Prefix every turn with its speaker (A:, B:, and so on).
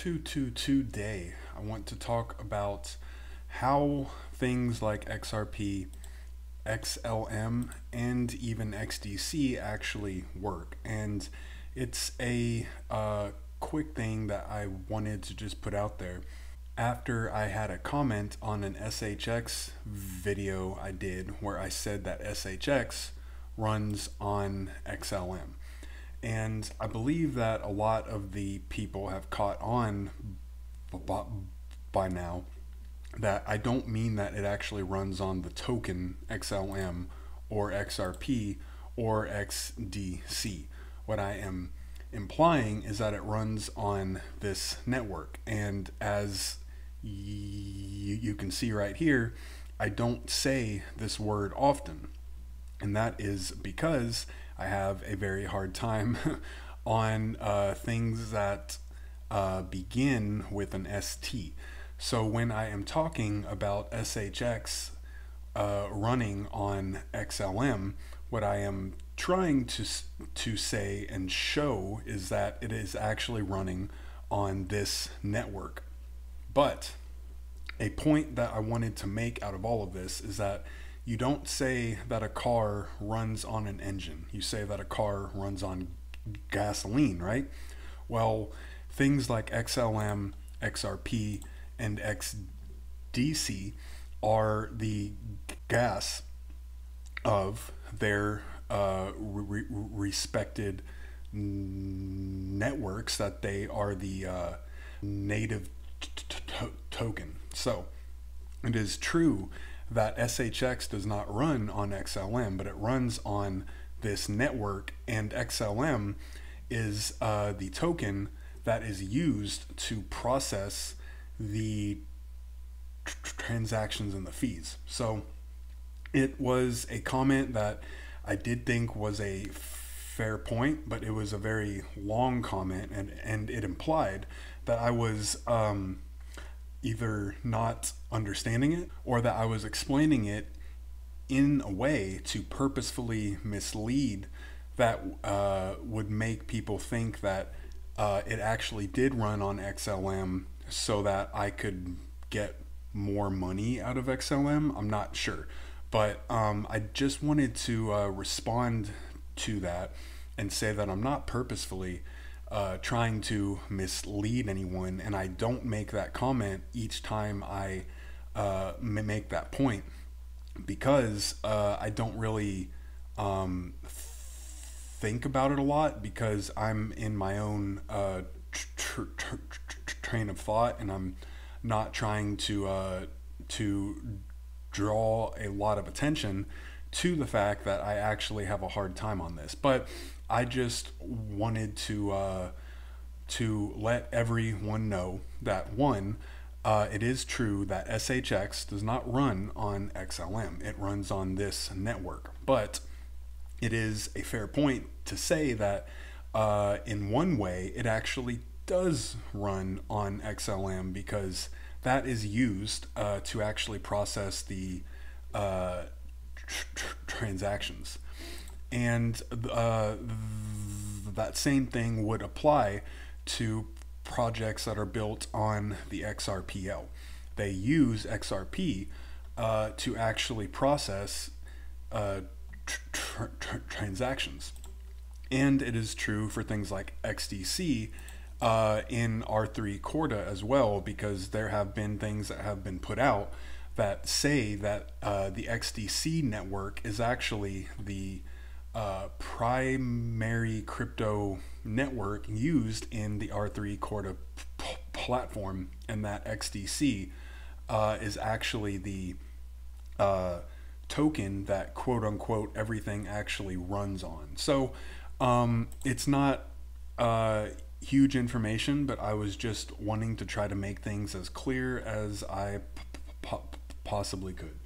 A: Today, I want to talk about how things like XRP, XLM, and even XDC actually work. And it's a quick thing that I wanted to just put out there. After I had a comment on an SHX video I did where I said that SHX runs on XLM. And I believe that a lot of the people have caught on by now that I don't mean that it actually runs on the token XLM or XRP or XDC. What I am implying is that it runs on this network. And as you can see right here, I don't say this word often. And that is because I have a very hard time on things that begin with an ST. So when I am talking about SHX running on XLM, what I am trying to say and show is that it is actually running on this network. But a point that I wanted to make out of all of this is that you don't say that a car runs on an engine. You say that a car runs on gasoline, right? Well, things like XLM, XRP, and XDC are the gas of their respected networks that they are the native token. So it is true that SHX does not run on XLM, but it runs on this network, and XLM is the token that is used to process the transactions and the fees. So it was a comment that I did think was a fair point, but it was a very long comment, and it implied that I was either not understanding it or that I was explaining it in a way to purposefully mislead that would make people think that it actually did run on XLM so that I could get more money out of XLM. I'm not sure, but I just wanted to respond to that and say that I'm not purposefully trying to mislead anyone, and I don't make that comment each time I make that point because I don't really think about it a lot, because I'm in my own train of thought, and I'm not trying to draw a lot of attention to the fact that I actually have a hard time on this. But I just wanted to let everyone know that one, it is true that SHX does not run on XLM. It runs on this network. But it is a fair point to say that in one way it actually does run on XLM, because that is used to actually process the transactions. And that same thing would apply to projects that are built on the XRPL. They use XRP to actually process transactions. And it is true for things like XDC in R3 Corda as well, because there have been things that have been put out that say that the XDC network is actually the primary crypto network used in the R3 Corda platform, and that XDC is actually the token that quote unquote everything actually runs on. So it's not huge information, but I was just wanting to try to make things as clear as I possibly could.